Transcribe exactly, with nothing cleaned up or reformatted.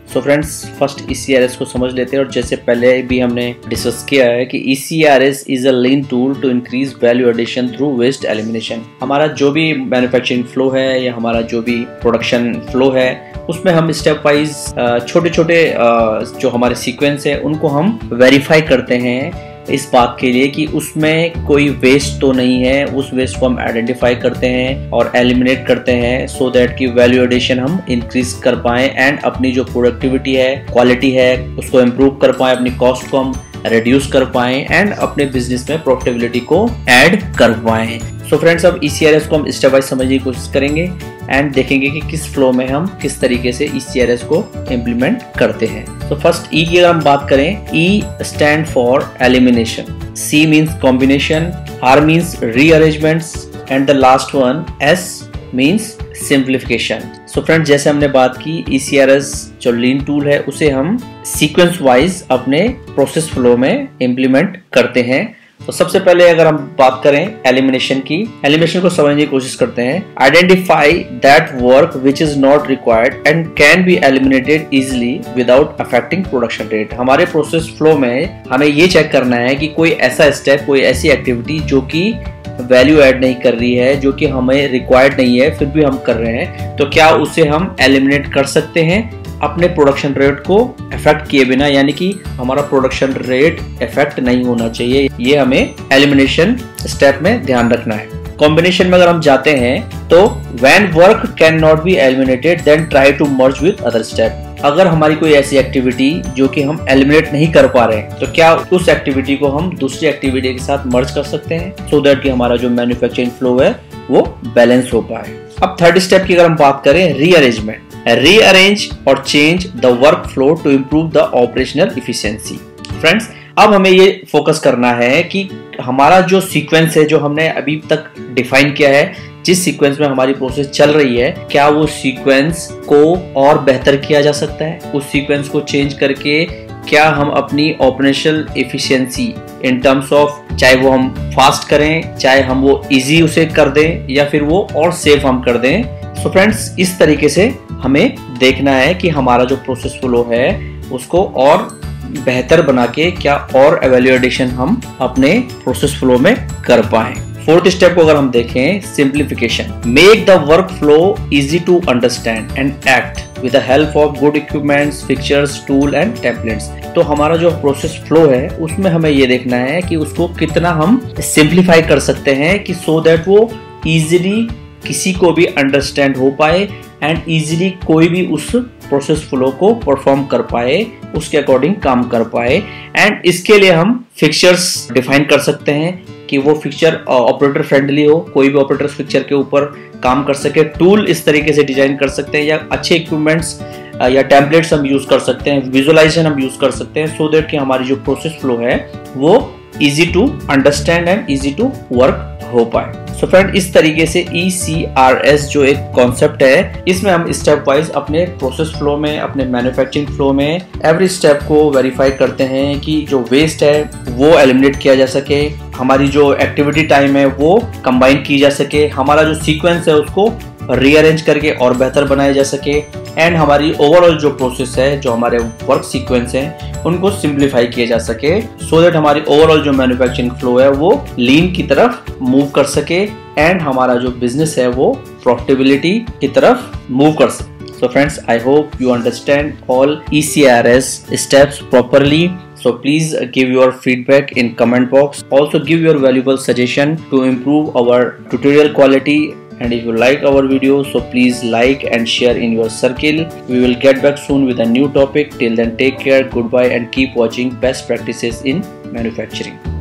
सो friends, first E C R S को समझ लेते हैं। और जैसे पहले भी हमने डिस्कस किया है कि E C R S is a lean tool to increase value addition through waste elimination. हमारा जो भी मैन्युफैक्चरिंग फ्लो है या हमारा जो भी प्रोडक्शन फ्लो है, उसमें हम स्टेप वाइज छोटे छोटे जो हमारे सीक्वेंस है उनको हम वेरीफाई करते हैं इस बात के लिए कि उसमें कोई वेस्ट तो नहीं है। उस वेस्ट को हम आइडेंटिफाई करते हैं और एलिमिनेट करते हैं सो दैट कि वैल्यू एडिशन हम इंक्रीज कर पाए एंड अपनी जो प्रोडक्टिविटी है, क्वालिटी है, उसको इम्प्रूव कर पाए, अपनी कॉस्ट को हम रिड्यूस कर पाए एंड अपने बिजनेस में प्रॉफिटेबिलिटी को ऐड कर पाए। सो फ्रेंड्स, अब ई सी आर एस को हम स्टेप वाइज समझने की कोशिश करेंगे एंड देखेंगे कि किस फ्लो में हम किस तरीके से ई सी आर एस को इम्प्लीमेंट करते हैं। तो फर्स्ट ई की अगर हम बात करें, E stand for elimination, C means combination, R means rearrangements and the last one S means simplification. So friends, जैसे हमने बात की, ई सी आर एस जो लीन टूल है उसे हम सीक्वेंस वाइज अपने प्रोसेस फ्लो में इम्प्लीमेंट करते हैं। तो सबसे पहले अगर हम बात करें एलिमिनेशन की, एलिमिनेशन को समझने की कोशिश करते हैं। Identify that work which is not required and can be eliminated easily without affecting production rate. हमारे प्रोसेस फ्लो में हमें ये चेक करना है कि कोई ऐसा स्टेप, कोई ऐसी एक्टिविटी जो कि वैल्यू ऐड नहीं कर रही है, जो कि हमें रिक्वायर्ड नहीं है, फिर भी हम कर रहे हैं, तो क्या उसे हम एलिमिनेट कर सकते हैं अपने प्रोडक्शन रेट को इफेक्ट किए बिना, यानी कि हमारा प्रोडक्शन रेट इफेक्ट नहीं होना चाहिए। ये हमें एलिमिनेशन स्टेप में ध्यान रखना है। कॉम्बिनेशन में अगर हम जाते हैं तो when work can not be eliminated then try to merge with other step. अगर हमारी कोई ऐसी एक्टिविटी जो कि हम एलिमिनेट नहीं कर पा रहे हैं, तो क्या उस एक्टिविटी को हम दूसरी एक्टिविटी के साथ मर्ज कर सकते हैं सो दैट कि हमारा जो मैन्युफैक्चरिंग फ्लो है वो बैलेंस हो पाए। अब थर्ड स्टेप की अगर हम बात करें, रीअरेंजमेंट, रीअरेंज और change the work flow to improve the operational efficiency. Friends, अब हमें ये फोकस करना है कि हमारा जो सीक्वेंस है, जो हमने अभी तक डिफाइन किया है, जिस सीक्वेंस में हमारी प्रोसेस चल रही है, क्या वो सीक्वेंस को और बेहतर किया जा सकता है? उस सीक्वेंस को चेंज करके क्या हम अपनी operational efficiency in terms of, चाहे वो हम फास्ट करें, चाहे हम वो इजी उसे कर दें या फिर वो और सेफ हम कर दें। सो फ्रेंड्स, इस तरीके से हमें देखना है कि हमारा जो प्रोसेस फ्लो है उसको और बेहतर बना के क्या और वैल्यू एडिशन हम अपने प्रोसेस फ्लो में कर पाए। फोर्थ स्टेप को अगर हम देखें, simplification, make the work flow easy to understand and act with the help of good equipments, fixtures, tool and templates. तो हमारा जो प्रोसेस फ्लो है उसमें हमें ये देखना है कि उसको कितना हम सिंप्लीफाई कर सकते हैं कि सो दैट वो इजीली किसी को भी अंडरस्टैंड हो पाए एंड इजीली कोई भी उस प्रोसेस फ्लो को परफॉर्म कर पाए, उसके अकॉर्डिंग काम कर पाए। एंड इसके लिए हम फिक्चर्स डिफाइन कर सकते हैं कि वो फिक्चर ऑपरेटर फ्रेंडली हो, कोई भी ऑपरेटर फिक्चर के ऊपर काम कर सके। टूल इस तरीके से डिजाइन कर सकते हैं या अच्छे इक्विपमेंट्स या टेम्पलेट्स हम यूज कर सकते हैं, विजुअलाइजेशन हम यूज कर सकते हैं सो दैट कि हमारी जो प्रोसेस फ्लो है वो easy to understand and easy to work हो पाए। सो so फ्रेंड, इस तरीके से ई सी आर एस जो एक कॉन्सेप्ट है, इसमें हम स्टेप वाइज अपने प्रोसेस फ्लो में, अपने मैन्युफैक्चरिंग फ्लो में एवरी स्टेप को वेरीफाई करते हैं कि जो वेस्ट है वो एलिमिनेट किया जा सके, हमारी जो एक्टिविटी टाइम है वो कंबाइन की जा सके, हमारा जो सीक्वेंस है उसको रीअरेंज करके और बेहतर बनाया जा सके एंड हमारी ओवरऑल जो प्रोसेस है, जो हमारे वर्क सीक्वेंस हैं, उनको सिंप्लीफाई किया जा सके सो दैट हमारी ओवरऑल जो मैन्युफैक्चरिंग फ्लो है वो लीन की तरफ मूव कर सके एंड हमारा जो बिजनेस है वो प्रॉफिटेबिलिटी की तरफ मूव कर सके। So friends, I hope you understand all E C R S steps properly. So please give your feedback in comment box. Also give your valuable suggestion to improve our tutorial quality. And if you like our video, so please like and share in your circle. We will get back soon with a new topic. Till then, take care, goodbye, and keep watching best practices in manufacturing.